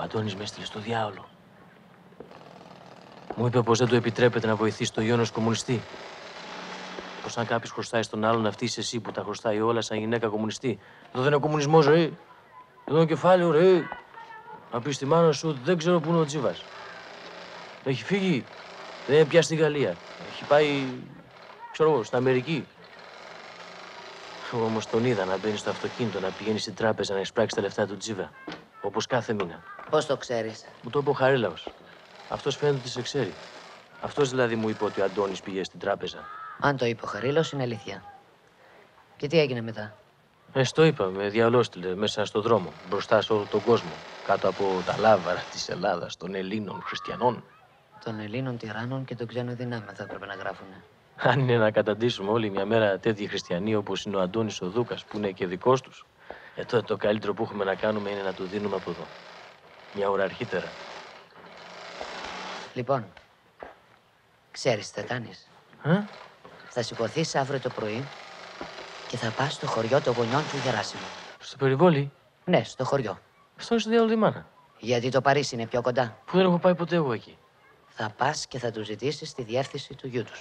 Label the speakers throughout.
Speaker 1: Αντώνης με έστειλε στο διάολο. Μου είπε πως δεν του επιτρέπεται να βοηθήσει το γιο ενός κομμουνιστή. Πως αν κάποιος χρωστάει στον άλλον, αυτή είσαι εσύ που τα χρωστάει όλα σαν γυναίκα κομμουνιστή. Εδώ δεν είναι κομμουνισμός, ρε. Εδώ είναι κεφάλαιο, ρε. Να πεις στη μάνα σου ότι δεν ξέρω πού είναι ο Τζίβας. Έχει φύγει. Δεν είναι πια στη Γαλλία. Έχει πάει, ξέρω εγώ, στην Αμερική. Εγώ όμως τον είδα να μπαίνει στο αυτοκίνητο, να πηγαίνει στην τράπεζα να εισπράξει τα λεφτά του Τζίβα. Όπως κάθε μήνα.
Speaker 2: Πώς το ξέρεις?
Speaker 1: Μου το είπε ο Χαρίλαος. Αυτός φαίνεται ότι σε ξέρει. Αυτός δηλαδή μου είπε ότι ο Αντώνης πήγε στην τράπεζα.
Speaker 2: Αν το είπε ο Χαρίλαος, είναι αλήθεια. Και τι έγινε μετά?
Speaker 1: Το είπα, με διαολόστηλε μέσα στον δρόμο, μπροστά σε όλο τον κόσμο. Κάτω από τα λάβαρα της Ελλάδας, των Ελλήνων χριστιανών.
Speaker 2: Των Ελλήνων τυράννων και των ξένων δυνάμεων θα έπρεπε να γράφουνε.
Speaker 1: Αν είναι να καταντήσουμε όλοι μια μέρα τέτοιοι χριστιανοί όπως είναι ο Αντώνης ο Δούκας, που είναι και δικός τους, τότε το καλύτερο που έχουμε να κάνουμε είναι να του δίνουμε από εδώ. Μια ώρα αρχίτερα.
Speaker 2: Λοιπόν, ξέρεις τι θα κάνεις? Θα σηκωθείς αύριο το πρωί και θα πας στο χωριό των γονιών του Γεράσιμου.
Speaker 1: Στο περιβόλι?
Speaker 2: Ναι, στο χωριό.
Speaker 1: Στο διάλογο τη μάνα.
Speaker 2: Γιατί το Παρίσι είναι πιο κοντά.
Speaker 1: Που δεν έχω πάει ποτέ εγώ εκεί.
Speaker 2: Θα πας και θα τους ζητήσεις τη διεύθυνση του γιού τους.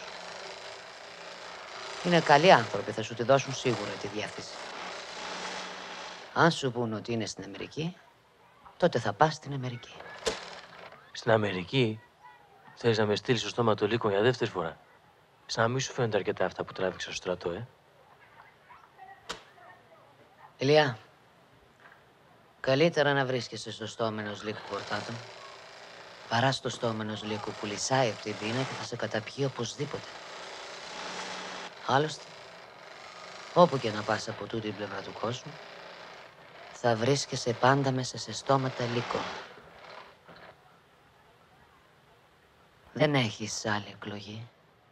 Speaker 2: Είναι καλοί άνθρωποι, θα σου τη δώσουν σίγουρα τη διεύθυνση. Αν σου πούν ότι είναι στην Αμερική, τότε θα πας στην Αμερική.
Speaker 1: Στην Αμερική? Θέλεις να με στείλεις στο στόμα του λύκου για δεύτερη φορά? Σαν να μη σου φαίνονται αρκετά αυτά που τράβηξα στο στρατό,
Speaker 2: Ηλιά, καλύτερα να βρίσκεσαι στο στόμα ενός λύκου πορτάτων παρά στο στόμα ενός λύκου που λυσάει από την πείνα και θα σε καταπιεί οπωσδήποτε. Άλλωστε, όπου και να πας από τούτη την πλευρά του κόσμου, θα βρίσκεσαι πάντα μέσα σε στόματα λύκων. Δεν έχεις άλλη εκλογή.